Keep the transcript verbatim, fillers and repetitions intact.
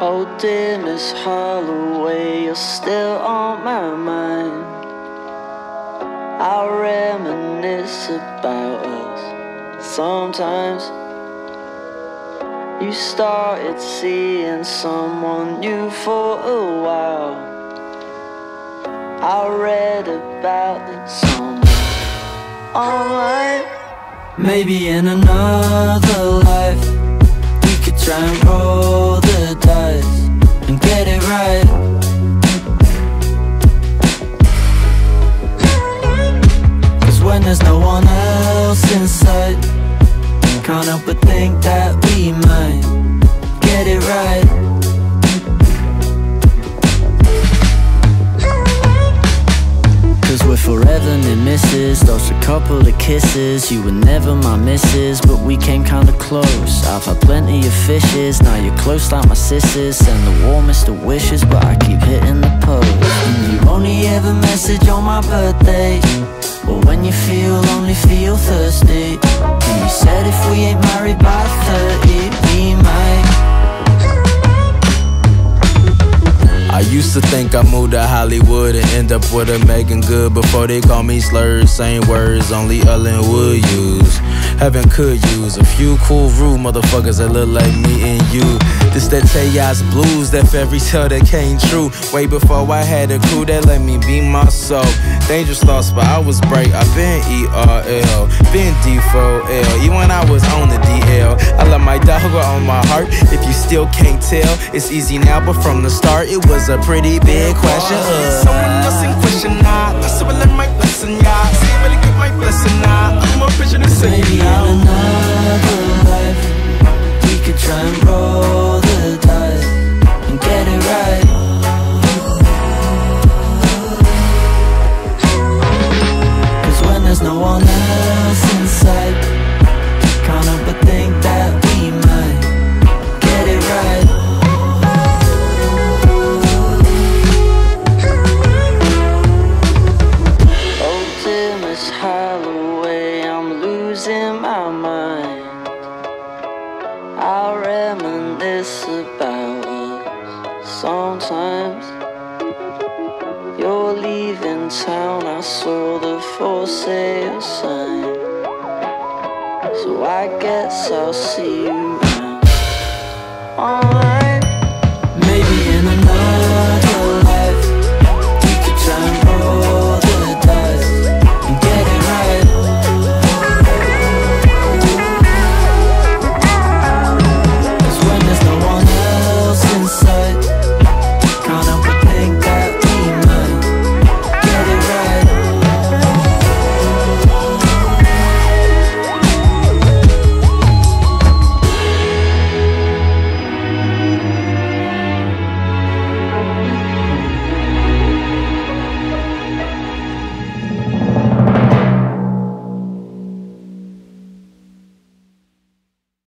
Oh dear Miss Holloway, you're still on my mind. I reminisce about us sometimes. You started seeing someone new for a while. I read about it somewhere online. Maybe in another life we could try and roll the dice and get it right. Cause when there's no one else in sight, can't help but think that we might get it right. Cause we're forever near misses, lost a couple of kisses. You were never my missus, but we came kinda close. I've had plenty of fishes, now you're close like my sisters. Send the warmest of wishes, but I keep hitting the post. And you only ever message on my birthday, or when you feel lonely, feel thirsty. And you said if we ain't married by thirty, we might. I used to think I moved to Hollywood and end up with a Meagan good. Before they call me slurs, same words only Ellen would use. Heaven could use a few cool rude motherfuckers that look like me and you. This that Chaos blues, that fairy tale that came true. Way before I had a crew that let me be myself. Dangerous thoughts, but I was bright. I been E R L, been D four L, even when I was on the D L. I love my dog on my heart. If you still can't tell, it's easy now, but from the start it was a pretty big question. Uh. Someone else in question now. I still learn my lesson, yeah. See, really get my blessing now. I'm more patient than saying. Maybe in another life we could try and roll the dice and get it right. Cause when there's no one else in sight, can't help but think that we might get it right. Oh dear Miss Holloway, I'm losing my mind. I reminisce about us sometimes. You're leaving town, I saw the for sale sign. So I guess I'll see you around online.